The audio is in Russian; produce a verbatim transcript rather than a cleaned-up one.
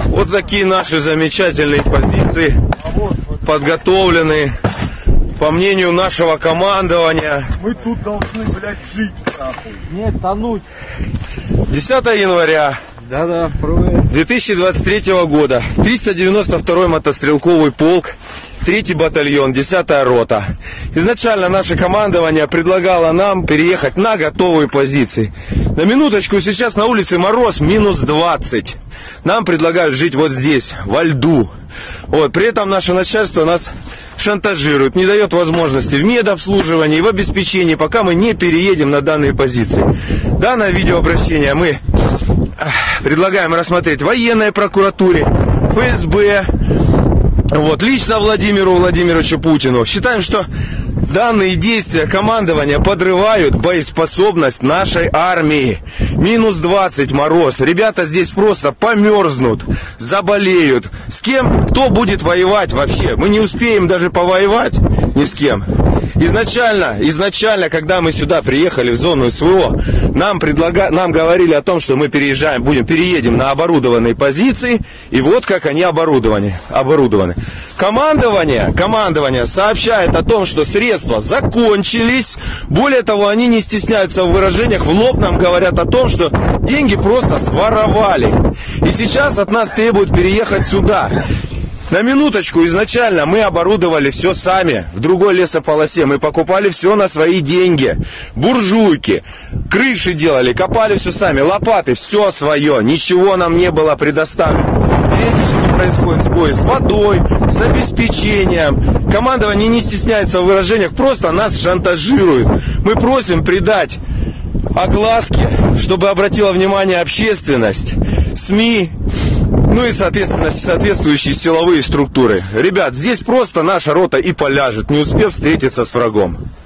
Вот такие наши замечательные позиции, подготовленные, по мнению нашего командования. Мы тут должны, блядь, жить. Нет, тонуть. десятого января Да-да, две тысячи двадцать третьего года. триста девяносто второй мотострелковый полк, третий батальон, десятая рота. Изначально наше командование предлагало нам переехать на готовые позиции. На минуточку, сейчас на улице мороз минус двадцать. Нам предлагают жить вот здесь, во льду. Вот, при этом наше начальство нас шантажирует, не дает возможности в медобслуживании, в обеспечении, пока мы не переедем на данные позиции. Данное видеообращение мы предлагаем рассмотреть военной прокуратуре, эф эс бэ, вот, лично Владимиру Владимировичу Путину. Считаем, что данные действия командования подрывают боеспособность нашей армии. минус двадцать мороз. Ребята здесь просто померзнут, заболеют. С кем, кто будет воевать вообще? Мы не успеем даже повоевать ни с кем. Изначально, изначально, когда мы сюда приехали в зону эс вэ о, нам, предлага... нам говорили о том, что мы переезжаем, будем, переедем на оборудованные позиции, и вот как они оборудованы. оборудованы. Командование, командование сообщает о том, что средства закончились. Более того, они не стесняются в выражениях, в лоб нам говорят о том, что деньги просто своровали. И сейчас от нас требуют переехать сюда. На минуточку, изначально мы оборудовали все сами, в другой лесополосе. Мы покупали все на свои деньги. Буржуйки, крыши делали, копали все сами, лопаты, все свое. Ничего нам не было предоставлено. Периодически происходит сбой с водой, с обеспечением. Командование не стесняется в выражениях, просто нас шантажирует. Мы просим придать огласке, чтобы обратила внимание общественность, СМИ, ну и, соответственно, соответствующие силовые структуры. Ребят, здесь просто наша рота и поляжет, не успев встретиться с врагом.